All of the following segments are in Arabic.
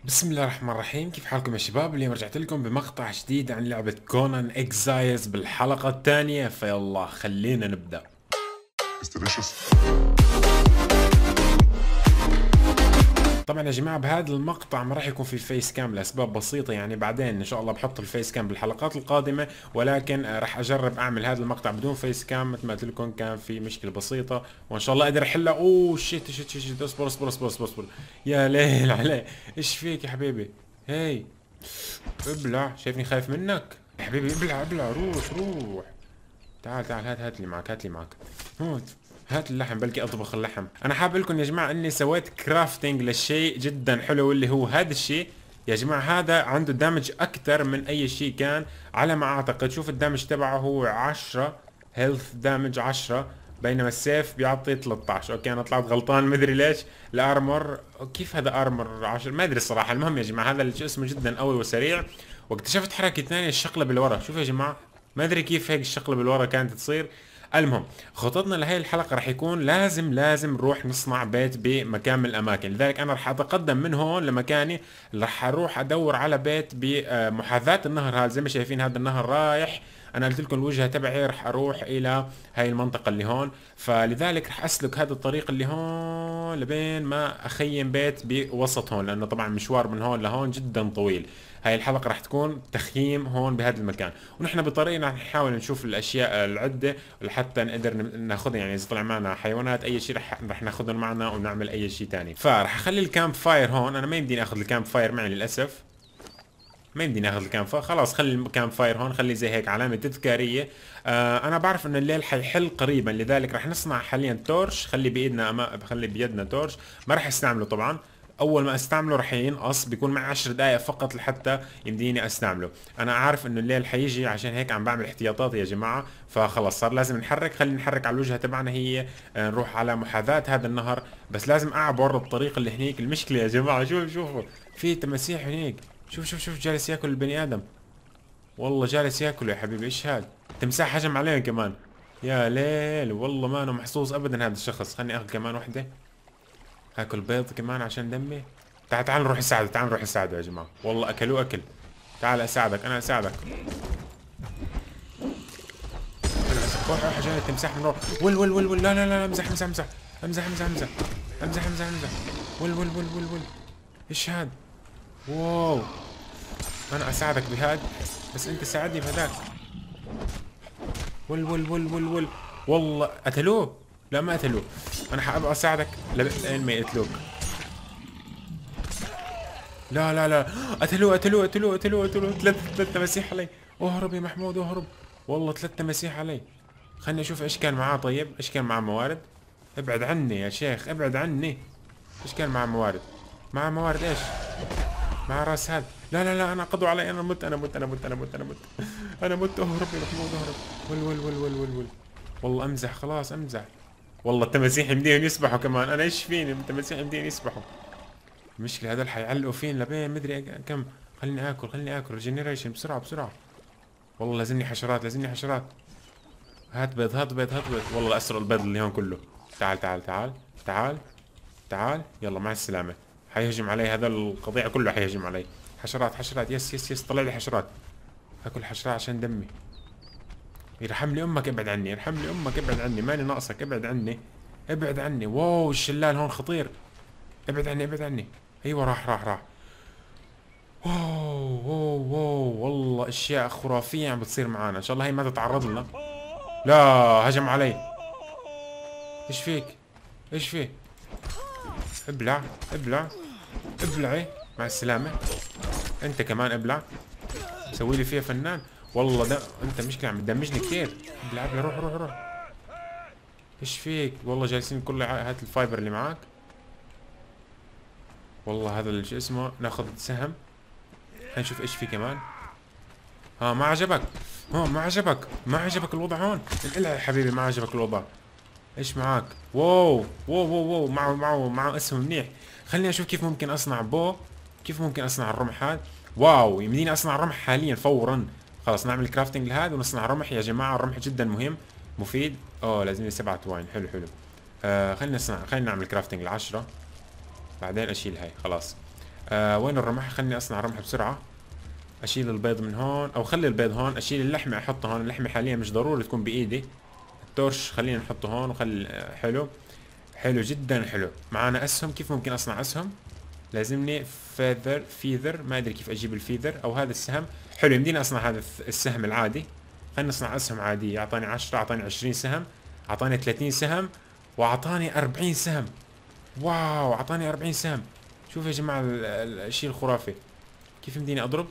بسم الله الرحمن الرحيم، كيف حالكم يا شباب؟ اليوم رجعت لكم بمقطع جديد عن لعبة كونان اكزايلز بالحلقة الثانية، فيلا خلينا نبدأ. It's delicious. طبعا يا جماعة بهذا المقطع ما راح يكون في فيس كام لأسباب بسيطة، يعني بعدين إن شاء الله بحط الفيس كام بالحلقات القادمة، ولكن راح أجرب أعمل هذا المقطع بدون فيس كام. مثل ما قلت لكم كان في مشكلة بسيطة وإن شاء الله أقدر أحلها. أوه شيت شيت شيت شيت، اصبر اصبر اصبر اصبر اصبر. يا ليل عليه، إيش فيك يا حبيبي؟ هي ابلع، شايفني خايف منك يا حبيبي؟ ابلع ابلع، روح روح. تعال تعال، هات لي معك، هات لي معك. هات، هات اللحم، بلكي اطبخ اللحم. انا حاب لكم يا جماعه اني سويت كرافتنج للشيء جدا حلو، اللي هو هذا الشيء. يا جماعه هذا عنده دامج اكثر من اي شيء كان على ما اعتقد. شوف الدامج تبعه هو 10 هيلث دامج 10، بينما السيف بيعطي 13. اوكي انا طلعت غلطان مدري ليش. الارمر كيف هذا ارمر 10؟ ما ادري الصراحه. المهم يا جماعه هذا شو اسمه جدا قوي وسريع. واكتشفت حركه ثانيه، الشقلب لورا. شوف يا جماعه، ما ادري كيف هيك الشقلب لورا كانت تصير. المهم خطتنا لهي الحلقه راح يكون لازم نروح نصنع بيت بمكان من الاماكن، لذلك انا راح اتقدم من هون لمكاني. راح اروح ادور على بيت بمحاذاه النهر هذا. زي ما شايفين هذا النهر رايح، انا قلت لكم الوجهه تبعي راح اروح الى هاي المنطقه اللي هون، فلذلك راح اسلك هذا الطريق اللي هون لبين ما اخيم بيت بوسط هون، لانه طبعا مشوار من هون لهون جدا طويل. هاي الحلقة راح تكون تخييم هون بهذا المكان، ونحن بطريقنا رح نحاول نشوف الاشياء العدة لحتى نقدر ناخذها. يعني اذا طلع معنا حيوانات اي شيء رح ناخذهم معنا ونعمل اي شيء ثاني. فراح اخلي الكامب فاير هون. انا ما يمديني اخذ الكامب فاير معي للاسف، ما يمديني اخذ الكامب فاير. خلاص خلي الكامب فاير هون، خلي زي هيك علامة تذكارية. انا بعرف ان الليل حيحل قريبا، لذلك رح نصنع حاليا تورش. خلي بايدنا خلي بيدنا تورش. ما رح استعمله طبعا، اول ما استعمله رح ينقص، بيكون معي 10 دقائق فقط لحتى يمديني استعمله. انا عارف انه الليل حيجي، عشان هيك عم بعمل احتياطات يا جماعة. فخلص صار لازم نحرك. خلينا نحرك على الوجهة تبعنا، هي نروح على محاذاة هذا النهر. بس لازم اعبر الطريق اللي هنيك. المشكلة يا جماعة شوفوا في تماسيح هنيك. شوف جالس ياكل البني ادم. والله جالس ياكل يا حبيبي. ايش هاد؟ تمساح هجم علينا كمان. يا ليل، والله ما انا محظوظ ابدا هذا الشخص. خلني اخذ كمان وحده، اكل بيض كمان عشان دمي. تعال نروح نساعده، تعال نروح نساعده يا جماعه. والله اكلوه اكل. تعال اساعدك، انا اساعدك. روح جاي التمساح من روح. ول لا لا لا، امزح امزح امزح امزح امزح امزح امزح امزح امزح. ول. ايش هاد؟ واو، انا اساعدك بهاد، بس انت ساعدني بهداك. ول. والله قتلوه. لا ما قتلوه. انا حابب اساعدك لين ما يقتلوك. لا قتلوه. ثلاث تماسيح علي. اهرب يا محمود اهرب. والله ثلاث تماسيح علي. خلني اشوف ايش كان معاه. طيب ايش كان معاه؟ موارد؟ ابعد عني يا شيخ، ابعد عني. ايش كان معاه موارد؟ معاه موارد ايش؟ مع راس هذا. لا انا قضوا علي. انا مت. انا مت. اهرب يا محمود اهرب. ول. والله امزح، خلاص امزح. والله التماسيح يمديهم يسبحوا كمان. انا ايش فيني؟ التماسيح يمديهم يسبحوا. المشكلة هذول حيعلقوا فين لبين مدري كم. خليني اكل ريجنريشن بسرعة. والله لازمني حشرات. هات بيض. والله اسرق البيض اللي هون كله. تعال. يلا مع السلامة. حيهجم علي هذا القطيع كله، حيهجم علي. حشرات. يس طلع لي حشرات. اكل حشرات عشان دمي. يرحم امك ابعد عني. ماني ناقصك، ابعد عني. واو الشلال هون خطير. ابعد عني. ايوه راح. واو والله اشياء خرافية عم بتصير معانا. ان شاء الله هي ما تتعرض لنا. لا، هجم علي. ايش فيك؟ ايش فيه؟ ابلعي. مع السلامة. انت كمان ابلع. سوي لي فيها فنان. والله ده انت مشكلة عم تدمجني كثير. ابلع روح. ايش فيك؟ والله جالسين كل هات الفايبر اللي معاك. والله هذا اللي شو اسمه، ناخذ سهم. خلينا نشوف ايش في كمان. ها ما عجبك؟ ما عجبك الوضع هون؟ انقلع يا حبيبي، ما عجبك الوضع. ايش معاك؟ واو معه اسهم منيح. خليني اشوف كيف ممكن اصنع كيف ممكن اصنع الرمح هذا. واو يمديني اصنع رمح حاليا فورا. خلاص نعمل كرافتنج لهذا ونصنع رمح يا جماعة. الرمح جدا مهم مفيد. لازم لي 7 واين. حلو. خلينا نعمل كرافتنج ل10، بعدين اشيل هاي خلاص. وين الرمح؟ خلني اصنع رمح بسرعة. اشيل البيض من هون، او خلي البيض هون، اشيل اللحمة احطها هون. اللحمة حاليا مش ضروري تكون بايدي. التورش خلينا نحطه هون وخلي حلو. حلو جدا حلو. معانا اسهم، كيف ممكن اصنع اسهم؟ لازمني فيذر، ما ادري كيف اجيب الفيذر او هذا السهم. حلو، يمديني اصنع هذا السهم العادي. خلينا نصنع اسهم عادية. اعطاني 10، اعطاني 20 سهم، اعطاني 30 سهم، واعطاني 40 سهم. واو، اعطاني 40 سهم. شوف يا جماعة الشيء الخرافي. كيف يمديني اضرب؟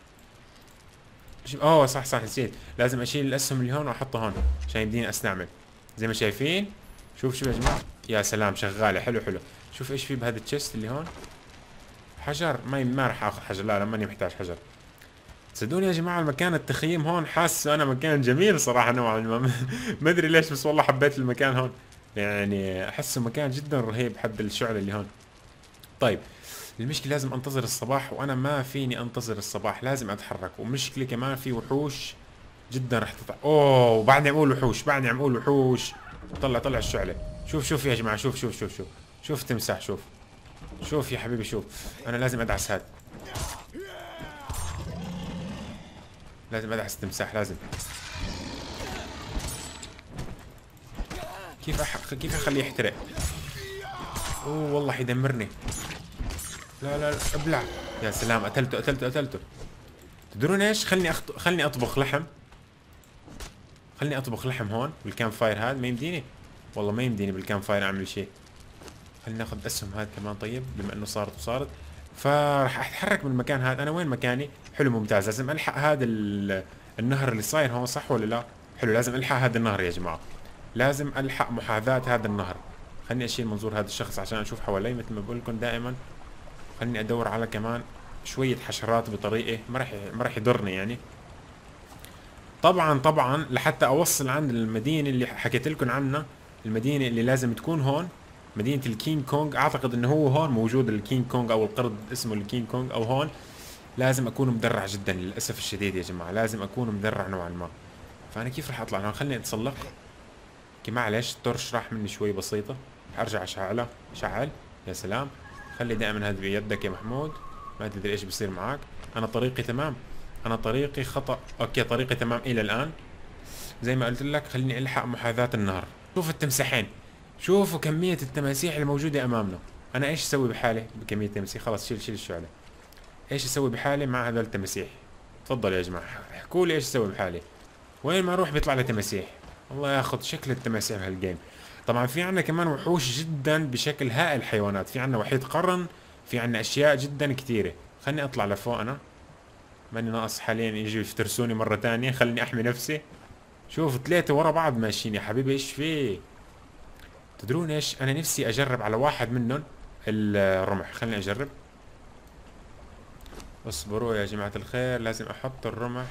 اوه صح صح، نسيت. لازم اشيل الاسهم اللي هون واحطها هون عشان يمديني استعمل. زي ما شايفين. شوف يا جماعة. يا سلام، شغالة. حلو حلو. شوف ايش في بهذا التشست اللي هون. حجر. ما راح اخذ حجر. لا ماني محتاج حجر. تصدقوني يا جماعة المكان التخييم هون حاسه انا مكان جميل صراحة نوعا ما. ما ادري ليش بس والله حبيت المكان هون. يعني احسه مكان جدا رهيب. حب الشعلة اللي هون. طيب، المشكلة لازم انتظر الصباح، وانا ما فيني انتظر الصباح، لازم اتحرك. ومشكلة كمان في وحوش جدا رح تطلع. اوه، وبعدني عم اقول وحوش، بعدني عم اقول وحوش. طلع الشعلة. شوف يا جماعة. شوف تمساح. شوف يا حبيبي. شوف، انا لازم ادعس هاد. لازم ادعس التمساح. لازم. كيف اخليه يحترق؟ اوه والله حيدمرني. لا ابلع. يا سلام، قتلته. تدرون ايش؟ خلني اطبخ لحم. خلني اطبخ لحم هون بالكامب فاير. هذا ما يمديني، والله ما يمديني بالكامب فاير اعمل شيء. خلينا ناخذ اسهم هذا كمان. طيب، بما انه صارت فراح اتحرك من المكان هذا. انا وين مكاني؟ حلو ممتاز. لازم الحق هذا النهر اللي صاير هون، صح ولا لا؟ حلو، لازم الحق هذا النهر يا جماعه. لازم الحق محاذاة هذا النهر. خلني اشيل منظور هذا الشخص عشان اشوف حوالي مثل ما بقول لكم دائما. خلني ادور على كمان شويه حشرات بطريقه ما راح يضرني يعني. طبعا لحتى اوصل عند المدينه اللي حكيت لكم عنها. المدينه اللي لازم تكون هون، مدينه الكينج كونغ. اعتقد انه هو هون موجود الكينج كونغ، او القرد اسمه الكينج كونغ، او هون. لازم اكون مدرع جدا للاسف الشديد يا جماعه. لازم اكون مدرع نوعا ما. فانا كيف راح اطلع هون؟ خليني اتسلق. معلش، التورش راح مني شوي بسيطه. ارجع شعل. يا سلام. خلي دائما هذا بيدك يا محمود. ما تدري ايش بيصير معك. انا طريقي تمام. انا طريقي خطأ. اوكي، طريقي تمام الى الان. زي ما قلت لك، خليني الحق محاذاة النهر. شوف التمساحين. شوفوا كمية التماسيح الموجودة امامنا. انا ايش اسوي بحالي بكمية التماسيح؟ خلاص، شيل الشعلة. ايش اسوي بحالي مع هذول التماسيح؟ تفضلوا يا جماعة، احكوا لي ايش اسوي بحالي. وين ما اروح بيطلع لي تماسيح. الله ياخذ شكل التماسيح بهالجيم. طبعا في عنا كمان وحوش جدا بشكل هائل. حيوانات. في عنا وحيد قرن. في عنا اشياء جدا كثيرة. خلني اطلع لفوق. انا ماني ناقص حاليا يجوا يفترسوني مرة ثانية. خلني احمي نفسي. شوف، 3 ورا بعض ماشيين يا حبيبي. ايش في؟ تدرون ايش؟ انا نفسي اجرب على واحد منهم الرمح. خلني اجرب. اصبروا يا جماعة الخير، لازم احط الرمح.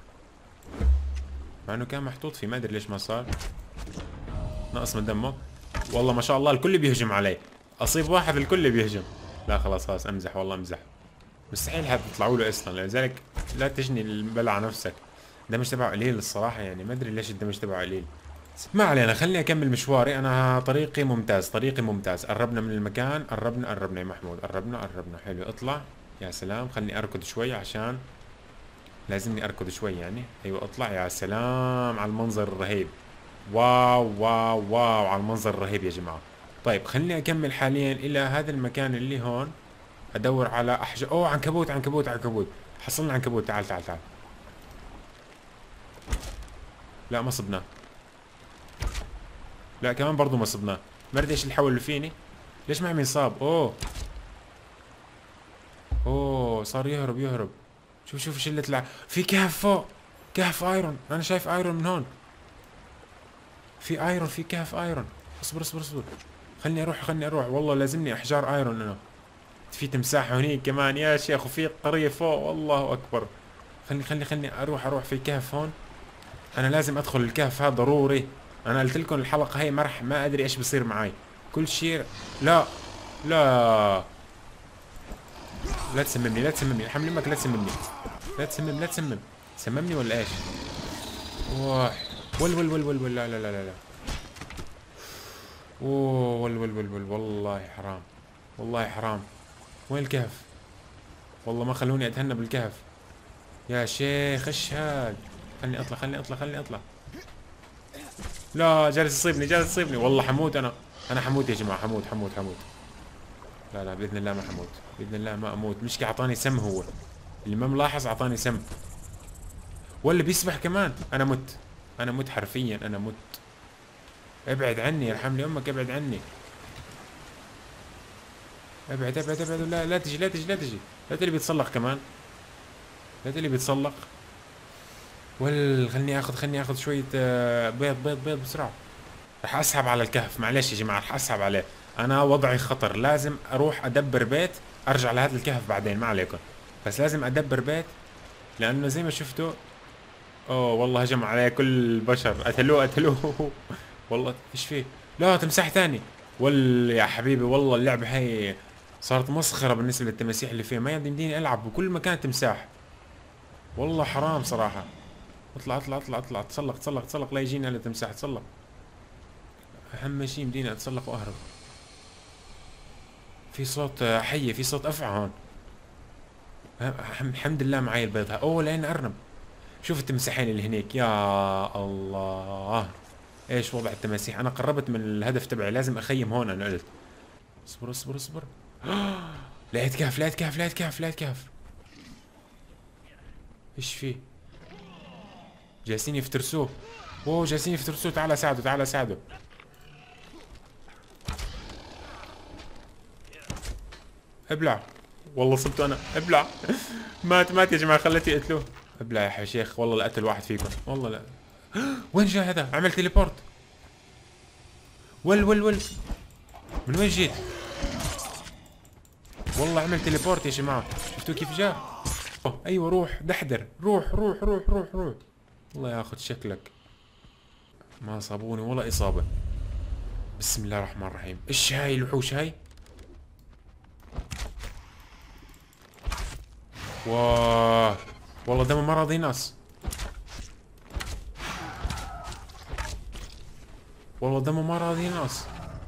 مع انه كان محطوط فيه، ما ادري ليش ما صار. نقص من دمه. والله ما شاء الله الكل بيهجم علي. اصيب واحد الكل بيهجم. لا خلاص امزح، والله امزح. مستحيل حد يطلعوا له اصلا، لذلك لا تجني البلع على نفسك. الدمج تبعه قليل الصراحة، يعني ما ادري ليش الدمج تبعه قليل. ما علينا، خليني اكمل مشواري. انا طريقي ممتاز. قربنا من المكان. قربنا يا محمود. قربنا. حلو، اطلع. يا سلام. خلني اركض شوي عشان لازمني اركض شوي يعني. ايوه اطلع. يا سلام على المنظر الرهيب. واو على المنظر الرهيب يا جماعة. طيب، خليني اكمل حاليا الى هذا المكان اللي هون. ادور على احجار. اوه، عنكبوت. حصلنا عنكبوت. تعال. لا، ما صبناه. لا كمان برضو ما صبناه. ما ادري ايش الحول اللي فيني. ليش ما عم ينصاب؟ اوه صار يهرب. شوف ايش اللي طلع. في كهف فوق. كهف ايرون. انا شايف ايرون من هون. في ايرون. في كهف ايرون. اصبر. خلني اروح. والله لازمني احجار ايرون انا. في تمساح هونيك كمان يا شيخ. وفي قرية فوق. والله اكبر. خلني اروح في كهف هون. انا لازم ادخل الكهف هذا ضروري. انا قلت لكم الحلقة هي ما ادري ايش بصير معي. كل شيء. لا تسممني. الحمد لله لا تسممني. لا تسمم. سممني ولا ايش؟ واه. ول. لا. اوه. ول. والله حرام. وين الكهف؟ والله ما خلوني اتهنى بالكهف. يا شيخ ايش هاد؟ خلني اطلع خلني اطلع خلني اطلع. لا جالس يصيبني جالس يصيبني، والله حموت انا. انا حموت يا جماعه، حموت حموت حموت. لا لا باذن الله ما حموت، باذن الله ما اموت. مشكلة اعطاني سم هو، اللي ما ملاحظ اعطاني سم. ولا بيسبح كمان. انا مت، انا مت حرفيا، انا مت. ابعد عني يرحم لي امك، ابعد عني. ابعد ابعد ابعد. لا لا تجي لا تجي لا تجي. لا تلي بيتصلق كمان، لا تلي بيتصلق. خلني اخذ شوية بيض بيض بيض بسرعة. رح اسحب على الكهف، معلش يا جماعة رح اسحب عليه. انا وضعي خطر، لازم اروح ادبر بيت، ارجع لهذا الكهف بعدين ما عليكم. بس لازم ادبر بيت، لانه زي ما شفتوا. اوه والله هجم عليه كل البشر، قتلوه قتلوه. والله ايش فيه؟ لا تمساح ثاني. يا حبيبي والله اللعبة هي صارت مسخرة بالنسبة للتماسيح اللي فيها، ما يمديني العب بكل مكان تمساح. والله حرام صراحة. اطلع اطلع اطلع اطلع، تسلق تسلق تسلق، لا يجينا الا تمساح، تسلق. اهم شيء يمديني اتسلق واهرب. في صوت حية، في صوت افعى هون. الحمد لله معي البيض. اوه لين ارنب. شوف التمساحين اللي هنيك، يا الله. ايش وضع التماسيح؟ انا قربت من الهدف تبعي، لازم اخيم هون. انا قلت اصبر اصبر اصبر. لقيت كهف لقيت كهف لقيت كهف لقيت كهف. ايش فيه؟ جالسين يفترسوه. اوه جالسين يفترسوه، تعال ساعده تعال ساعده. ابلع. والله صبته انا، ابلع. مات مات يا جماعه، خليتي اقتلوه. ابلع يا شيخ، والله لقتل واحد فيكم والله. لا وين جاء هذا؟ عمل تليبورت. ول من وين جيت؟ والله عمل تليبورت يا جماعه، شفتوا كيف جاء؟ ايوه روح دحدر، روح روح روح روح روح. الله ياخذ شكلك. ما صابوني ولا اصابه. بسم الله الرحمن الرحيم. ايش هاي الوحوش هاي؟ واه والله دم ما راضي ناس. والله دمه ما راضي ناس.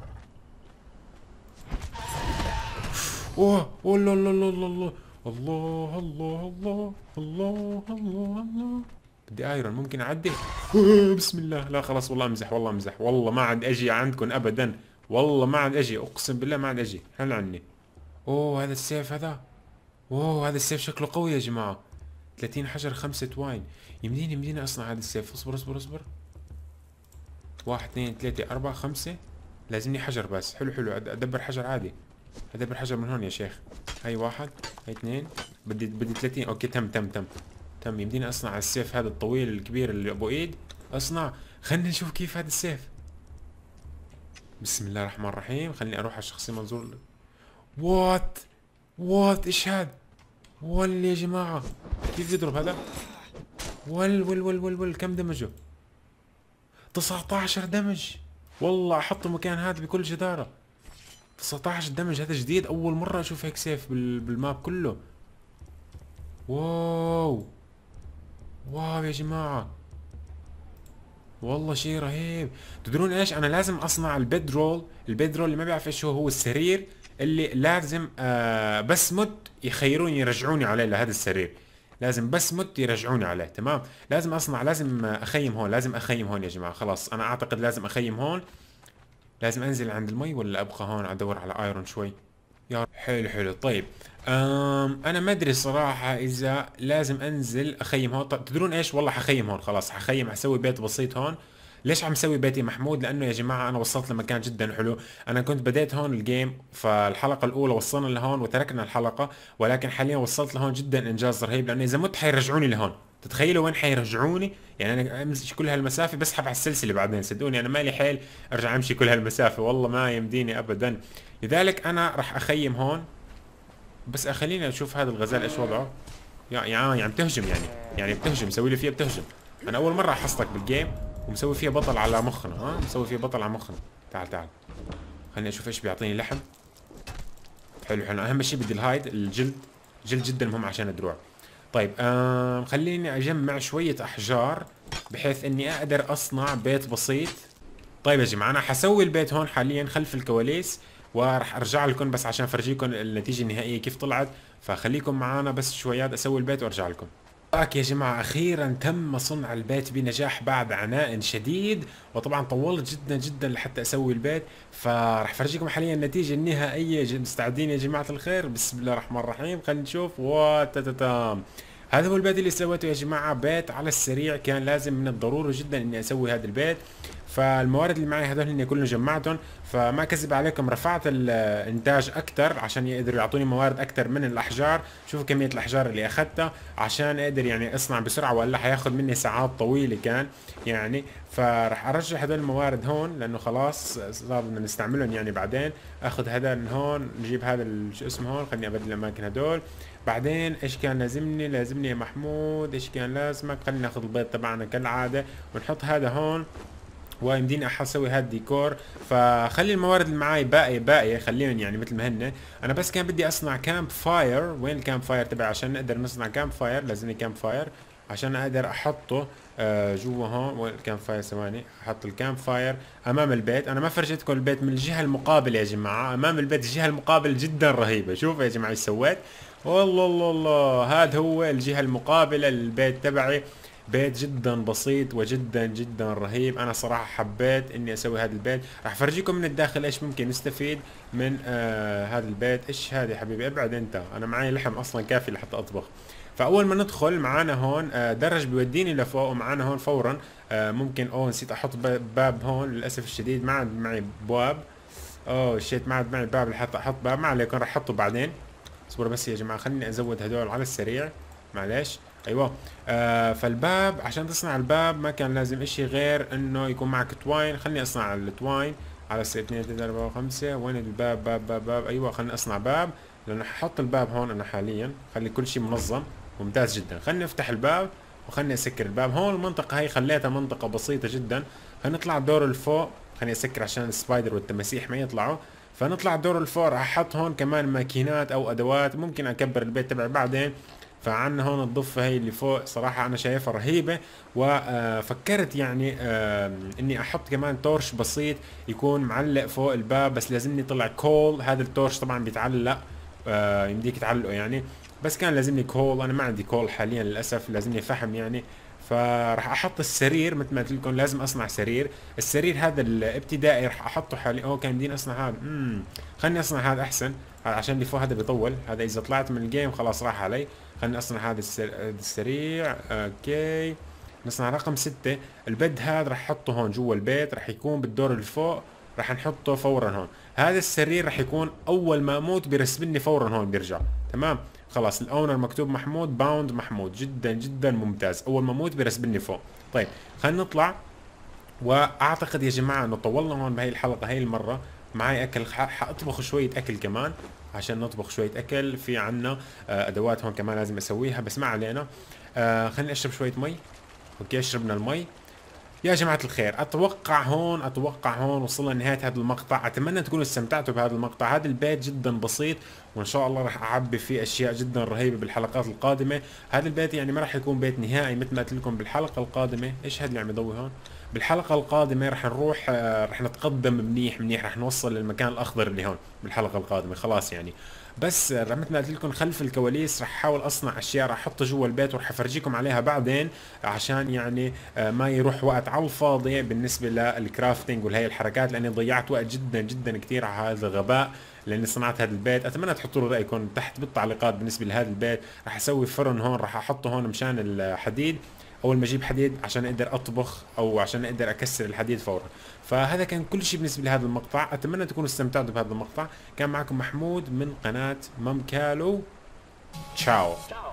اوه الله الله الله الله الله الله الله الله الله الله. بدي ايرون، ممكن اعدي؟ بسم الله. لا خلاص والله امزح، والله امزح، والله ما عاد اجي عندكم ابدا. والله ما عاد اجي، اقسم بالله ما عاد اجي. هل عني. اوه هذا السيف هذا. اوه هذا السيف شكله قوي يا جماعة. 30 حجر 5 واين. يمديني اصنع هذا السيف. اصبر اصبر اصبر. 1 2 3 4 5. لازمني حجر بس. حلو حلو، ادبر حجر عادي. ادبر حجر من هون يا شيخ. هاي 1 هاي 2. بدي 30. اوكي تم. يمديني اصنع السيف هذا الطويل الكبير اللي ابو ايد. اصنع. خلينا نشوف كيف هذا السيف. بسم الله الرحمن الرحيم. خليني اروح على الشخصية منظور. وات ايش هذا؟ يا جماعة كيف يضرب هذا؟ كم دمجه؟ 19 دمج. والله احطه مكان هذا بكل جدارة. 19 دمج، هذا جديد، اول مرة اشوف هيك سيف بالماب كله. واو يا جماعة، والله شيء رهيب. تدرون ايش؟ انا لازم اصنع البيد رول اللي ما بيعرف ايش هو السرير اللي لازم بس مت يخيروني يرجعوني عليه لهذا السرير. لازم بس مت يرجعوني عليه. تمام. لازم اصنع، لازم اخيم هون، لازم اخيم هون يا جماعة. خلاص انا اعتقد لازم اخيم هون. لازم انزل عند المي ولا ابقى هون ادور على ايرون شوي؟ يا حلو. طيب انا ما ادري صراحة اذا لازم انزل اخيم هون. طيب تدرون ايش؟ والله حخيم هون. خلاص حخيم، حسوي بيت بسيط هون. ليش عم سوي بيتي محمود؟ لانه يا جماعة انا وصلت لمكان جدا حلو. انا كنت بديت هون الجيم، فالحلقة الاولى وصلنا لهون وتركنا الحلقة، ولكن حاليا وصلت لهون. جدا انجاز رهيب، لانه اذا مت حيرجعوني لهون. تتخيلوا وين حيرجعوني؟ يعني انا امشي كل هالمسافة بسحب على السلسلة بعدين. صدقوني انا مالي حيل ارجع امشي كل هالمسافة، والله ما يمديني ابدا. لذلك انا راح اخيم هون. بس خليني اشوف هذا الغزال ايش وضعه. يعني بتهجم، يعني بتهجم، مسوي لي فيها بتهجم. انا اول مرة احصلك بالجيم ومسوي فيها بطل على مخنا. مسوي فيها بطل على مخنا. تعال خليني اشوف ايش بيعطيني. لحم. حلو. اهم شيء بدي الهايد، الجلد جدا مهم عشان الدروع. طيب خليني اجمع شوية احجار بحيث اني اقدر اصنع بيت بسيط. طيب يا جماعة انا حسوي البيت هون حاليا خلف الكواليس، وراح ارجع لكم بس عشان افرجيكم النتيجه النهائيه كيف طلعت. فخليكم معنا بس شويات اسوي البيت وارجع لكم. يا جماعة أخيرا تم صنع البيت بنجاح بعد عناء شديد، وطبعا طولت جدا جدا لحتى أسوي البيت. فراح فرجيكم حاليا النتيجة النهائية. مستعدين يا جماعة الخير؟ بسم الله الرحمن الرحيم. خلينا نشوف. وتتتام، هذا هو البيت اللي سويته يا جماعة. بيت على السريع، كان لازم من الضروري جدا إني أسوي هذا البيت. فالموارد اللي معي هذول هني كلهم جمعتهم، فما كذب عليكم رفعت الانتاج اكثر عشان يقدروا يعطوني موارد اكثر من الاحجار. شوفوا كميه الاحجار اللي اخذتها عشان اقدر يعني اصنع بسرعه، والا حياخذ مني ساعات طويله كان يعني. فراح ارجع هذول الموارد هون لانه خلاص صار بدنا نستعملهم يعني بعدين. اخذ هذا من هون، نجيب هذا شو اسمه هون، خليني ابدل الاماكن هدول. بعدين ايش كان لازمني يا محمود؟ ايش كان لازمك؟ خلينا ناخذ البيض تبعنا كالعاده ونحط هذا هون، ويمديني اسوي هذا الديكور. فخلي الموارد اللي معي باقيه خليهم يعني مثل ما هن. انا بس كان بدي اصنع كامب فاير. وين الكامب فاير تبعي؟ عشان نقدر نصنع كامب فاير لازمني كامب فاير عشان اقدر احطه جوا هون. وين الكامب فاير؟ ثواني احط الكامب فاير امام البيت. انا ما فرجيتكم البيت من الجهه المقابله يا جماعه. امام البيت الجهه المقابله جدا رهيبه. شوفوا يا جماعه ايش سويت. والله الله الله، هذا هو الجهه المقابله للبيت تبعي. بيت جدا بسيط وجدا جدا رهيب. انا صراحة حبيت اني اسوي هذا البيت. راح افرجيكم من الداخل ايش ممكن نستفيد من هذا البيت. ايش هذا يا حبيبي؟ ابعد انت، انا معي لحم اصلا كافي لحتى اطبخ. فاول ما ندخل معانا هون درج بيوديني لفوق، ومعانا هون فورا ممكن نسيت احط باب هون للاسف الشديد. ما عاد معي بواب. شيت، ما عاد معي باب لحتى احط باب. ما عليكم راح احطه بعدين. اصبروا بس يا جماعة، خليني ازود هدول على السريع معلش. ايوه. فالباب عشان تصنع الباب ما كان لازم اشي غير انه يكون معك تواين. خليني اصنع التواين على 2 3 4 5. وين الباب؟ باب. ايوه خليني اصنع باب لانه ححط الباب هون انا حاليا. خلي كل شيء منظم ممتاز جدا. خليني افتح الباب وخليني اسكر الباب. هون المنطقة هي خليتها منطقة بسيطة جدا. خلينا نطلع الدور اللي فوق. خليني اسكر عشان السبايدر والتماسيح ما يطلعوا. فنطلع الدور اللي فوق. راح احط هون كمان ماكينات او ادوات ممكن اكبر البيت تبعي بعدين. فعنا هون الضفة هي اللي فوق صراحة أنا شايفها رهيبة. وفكرت يعني إني أحط كمان تورش بسيط يكون معلق فوق الباب، بس لازمني طلع كول. هذا التورش طبعا بيتعلق، يمديك تعلقه يعني، بس كان لازمني كول. أنا ما عندي كول حاليا للأسف، لازمني فحم يعني. فراح احط السرير مثل ما قلت لكم، لازم اصنع سرير. السرير هذا الابتدائي راح احطه حاليا. كان بدي اصنع هذا. خلني اصنع هذا احسن عشان اللي فوق هذا بيطول. هذا اذا طلعت من الجيم خلاص راح علي. خلني اصنع هذا السريع. اوكي، نصنع رقم 6. البد هذا راح احطه هون جوا البيت، راح يكون بالدور اللي فوق. راح نحطه فورا هون. هذا السرير راح يكون اول ما اموت بيرسبني فورا هون بيرجع. تمام، خلاص الاونر مكتوب محمود، باوند محمود. جدا جدا ممتاز. اول ما اموت بيرسبني فوق. طيب خلينا نطلع. واعتقد يا جماعه انه طولنا هون بهي الحلقه. هي المره معي اكل، حاطبخ شويه اكل كمان عشان نطبخ شويه اكل. في عنا ادوات هون كمان لازم اسويها بس ما علينا. خليني اشرب شويه مي. اوكي شربنا المي. يا جماعة الخير، اتوقع هون وصلنا لنهاية هذا المقطع. اتمنى تكونوا استمتعتوا بهذا المقطع. هذا البيت جدا بسيط، وان شاء الله راح اعبي فيه اشياء جدا رهيبة بالحلقات القادمة. هذا البيت يعني ما راح يكون بيت نهائي مثل ما قلت لكم. بالحلقة القادمة ايش هذا اللي عم يضوي هون؟ بالحلقة القادمة راح نروح راح نتقدم منيح راح نوصل للمكان الاخضر اللي هون بالحلقة القادمة خلاص يعني. بس مثل ما قلت لكم خلف الكواليس راح احاول اصنع اشياء راح احطها جوا البيت وراح افرجيكم عليها بعدين عشان يعني ما يروح وقت على الفاضي بالنسبه للكرافتنج وهي الحركات، لاني ضيعت وقت جدا جدا كثير على هذا الغباء لاني صنعت هذا البيت. اتمنى تحطوا لي رايكم تحت بالتعليقات بالنسبه لهذا البيت. راح اسوي فرن هون، راح احطه هون مشان الحديد. اول ما اجيب حديد عشان اقدر اطبخ او عشان اقدر اكسر الحديد فورا. فهذا كان كل شيء بالنسبه لهذا المقطع. اتمنى تكونوا استمتعتوا بهذا المقطع. كان معكم محمود من قناه مام كالو. تشاو.